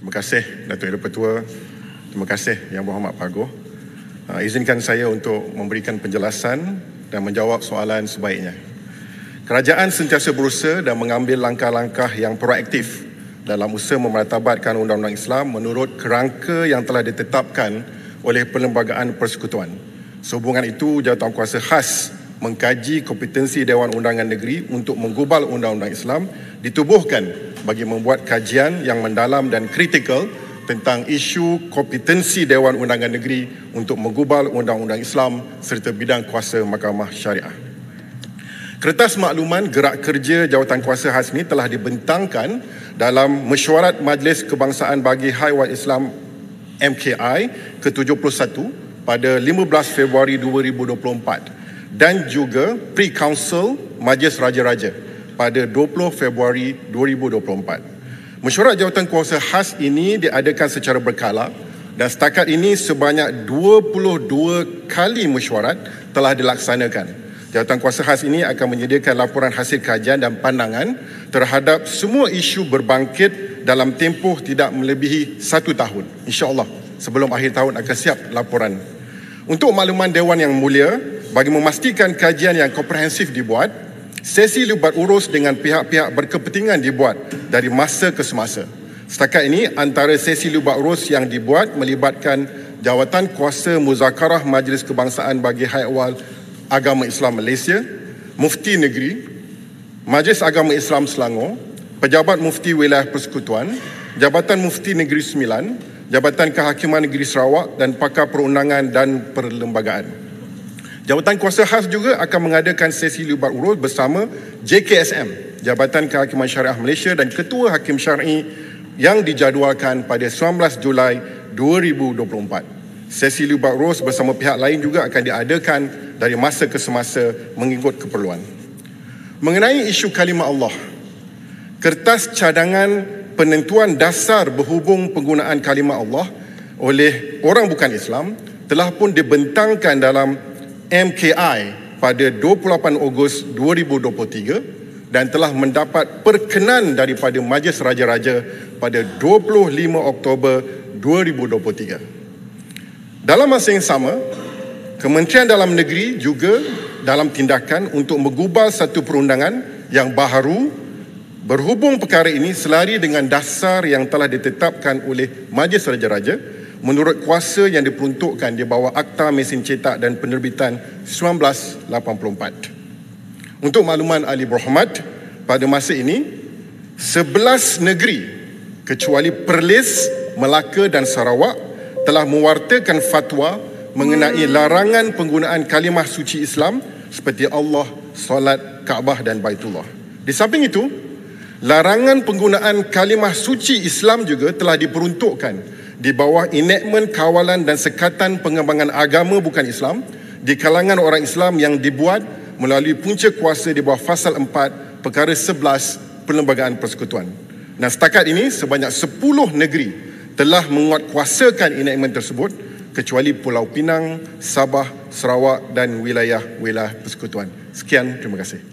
Terima kasih Datuk Yang Dipertua. Terima kasih Yang Berhormat Pak Agong. Izinkan saya untuk memberikan penjelasan dan menjawab soalan sebaiknya. Kerajaan sentiasa berusaha dan mengambil langkah-langkah yang proaktif dalam usaha memartabatkan undang-undang Islam menurut kerangka yang telah ditetapkan oleh Perlembagaan Persekutuan. Sehubungan itu, Jawatankuasa Khas mengkaji kompetensi Dewan Undangan Negeri untuk menggubal undang-undang Islam ditubuhkan bagi membuat kajian yang mendalam dan kritikal tentang isu kompetensi Dewan Undangan Negeri untuk menggubal undang-undang Islam serta bidang kuasa Mahkamah Syariah. Kertas makluman gerak kerja Jawatankuasa Khas ini telah dibentangkan dalam Mesyuarat Majlis Kebangsaan bagi Haiwan Islam MKI ke-71 pada 15 Februari 2024 dan juga Pre-Council Majlis Raja-Raja pada 20 Februari 2024. Mesyuarat Jawatankuasa Khas ini diadakan secara berkala dan setakat ini sebanyak 22 kali mesyuarat telah dilaksanakan. Jawatankuasa Khas ini akan menyediakan laporan hasil kajian dan pandangan terhadap semua isu berbangkit dalam tempoh tidak melebihi 1 tahun. InsyaAllah sebelum akhir tahun akan siap laporan. Untuk makluman Dewan Yang Mulia, bagi memastikan kajian yang komprehensif dibuat, sesi libat urus dengan pihak-pihak berkepentingan dibuat dari masa ke semasa. Setakat ini, antara sesi libat urus yang dibuat melibatkan Jawatan Kuasa Muzakarah Majlis Kebangsaan bagi Haiwan Agama Islam Malaysia, Mufti Negeri, Majlis Agama Islam Selangor, Pejabat Mufti Wilayah Persekutuan, Jabatan Mufti Negeri Sembilan, Jabatan Kehakiman Negeri Sarawak dan Pakar Perundangan dan Perlembagaan. Jawatankuasa Khas juga akan mengadakan sesi libat urus bersama JKSM, Jabatan Kehakiman Syariah Malaysia dan Ketua Hakim Syar'i yang dijadualkan pada 19 Julai 2024. Sesi libat urus bersama pihak lain juga akan diadakan dari masa ke semasa mengikut keperluan. Mengenai isu kalimah Allah, kertas cadangan penentuan dasar berhubung penggunaan kalimah Allah oleh orang bukan Islam telah pun dibentangkan dalam MKI pada 28 Ogos 2023 dan telah mendapat perkenan daripada Majlis Raja-Raja pada 25 Oktober 2023. Dalam masa yang sama, Kementerian Dalam Negeri juga dalam tindakan untuk menggubal satu perundangan yang baharu berhubung perkara ini selari dengan dasar yang telah ditetapkan oleh Majlis Raja-Raja menurut kuasa yang diperuntukkan di bawah Akta Mesin Cetak dan Penerbitan 1984. Untuk makluman ahli berhormat, pada masa ini 11 negeri kecuali Perlis, Melaka dan Sarawak telah mewartakan fatwa mengenai larangan penggunaan kalimah suci Islam seperti Allah, solat, Kaabah dan Baitullah. Di samping itu, larangan penggunaan kalimah suci Islam juga telah diperuntukkan di bawah enactment kawalan dan sekatan pengembangan agama bukan Islam di kalangan orang Islam yang dibuat melalui punca kuasa di bawah Fasal 4 Perkara 11 Perlembagaan Persekutuan. Dan setakat ini sebanyak 10 negeri telah menguatkuasakan enactment tersebut kecuali Pulau Pinang, Sabah, Sarawak dan wilayah-wilayah persekutuan. Sekian, terima kasih.